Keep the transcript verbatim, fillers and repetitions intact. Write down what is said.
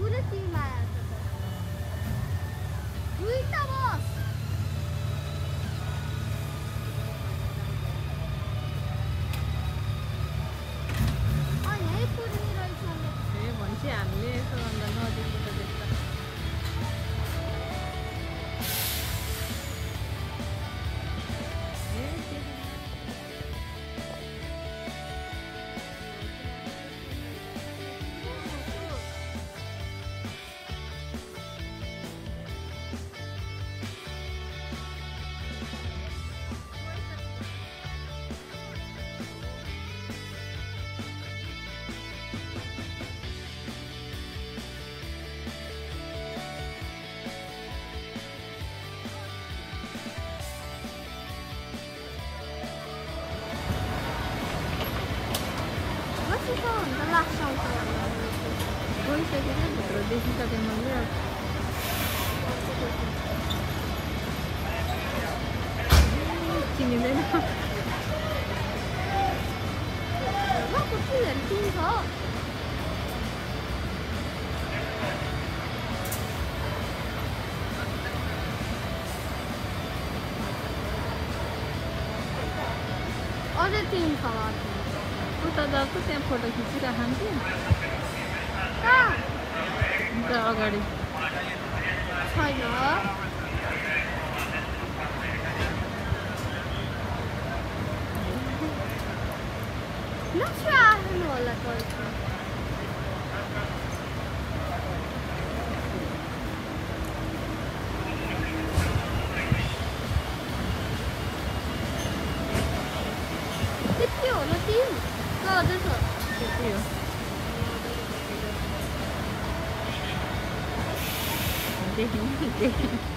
कुनै टिममा आएको छ दुईटा बस अ यही पुग्ने रहेछ ए भन्छ हामीले यसो भन्दा नजिकबाट देख्छ the last song voice pero decita que me olvidó चिनिँदैन म कुचिरहेर चिन्छ अझै तिन छ उता गएको त्यहाँ फोटो खिचिराख्छु कहाँ अन्त अगाडि छैन नसु आफ्नो होला पर्छ त्यति हो न तिन गर्दैछ त्यति हो देखिन देखिन